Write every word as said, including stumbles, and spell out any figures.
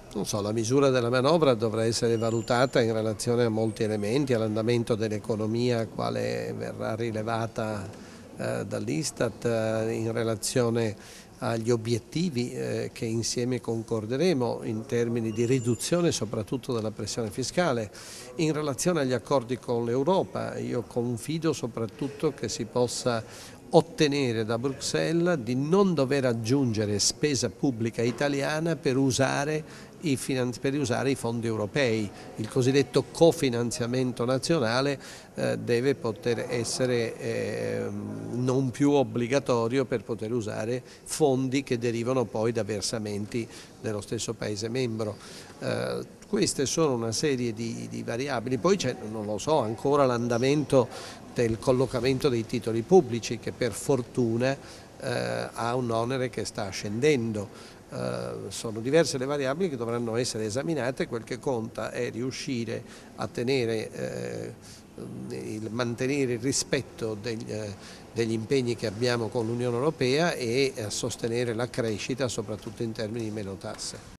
Non so, la misura della manovra dovrà essere valutata in relazione a molti elementi, all'andamento dell'economia, quale verrà rilevata eh, dall'Istat, eh, in relazione agli obiettivi eh, che insieme concorderemo in termini di riduzione soprattutto della pressione fiscale. In relazione agli accordi con l'Europa, io confido soprattutto che si possa ottenere da Bruxelles di non dover aggiungere spesa pubblica italiana per usare I, per usare i fondi europei. Il cosiddetto cofinanziamento nazionale eh, deve poter essere eh, non più obbligatorio per poter usare fondi che derivano poi da versamenti dello stesso Paese membro. Eh, queste sono una serie di, di variabili, poi c'è, non lo so, ancora l'andamento del collocamento dei titoli pubblici che per fortuna eh, ha un onere che sta scendendo. Uh, sono diverse le variabili che dovranno essere esaminate, quel che conta è riuscire a tenere, eh, il, mantenere il rispetto degli, eh, degli impegni che abbiamo con l'Unione Europea e a sostenere la crescita soprattutto in termini di meno tasse.